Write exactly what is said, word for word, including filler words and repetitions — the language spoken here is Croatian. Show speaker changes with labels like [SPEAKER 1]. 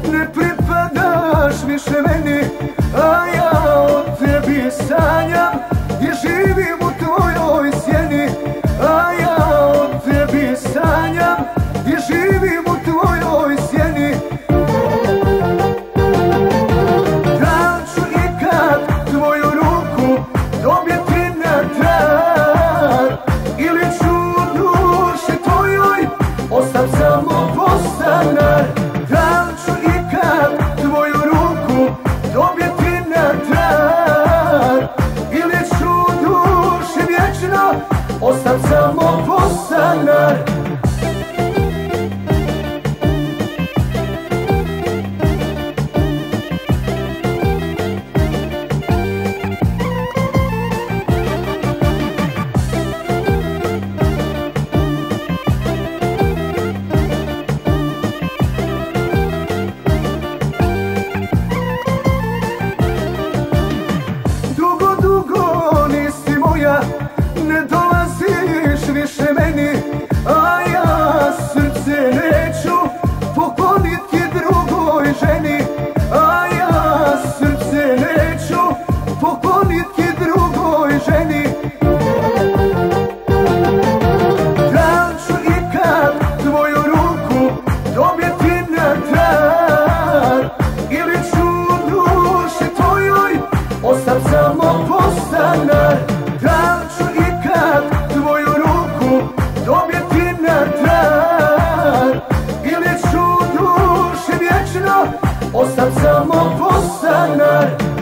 [SPEAKER 1] Ne pripadaš više meni, a ja o tebi sanjam i živim u tvojoj sjeni. A ja o tebi sanjam i živim u tvojoj sjeni. Da ću ikad tvoju ruku dobiti na trag, ili ću u duši tvojoj ostat samo podstanar. Da ću ikad tvoju ruku dobiti na trag, ili ću u duši vječno ostat samo podstanar. Ne dolaziš više meni, a ja srce neću pokloniti drugoj ženi. A ja srce neću pokloniti drugoj ženi. Da ću ikad tvoju ruku dobiti na trag, ili ću u duši tvojoj ostat samo podstanar. Da ću ikad tvoju ruku dobiti na trag, ili ću u duši vječno ostat samo podstanar.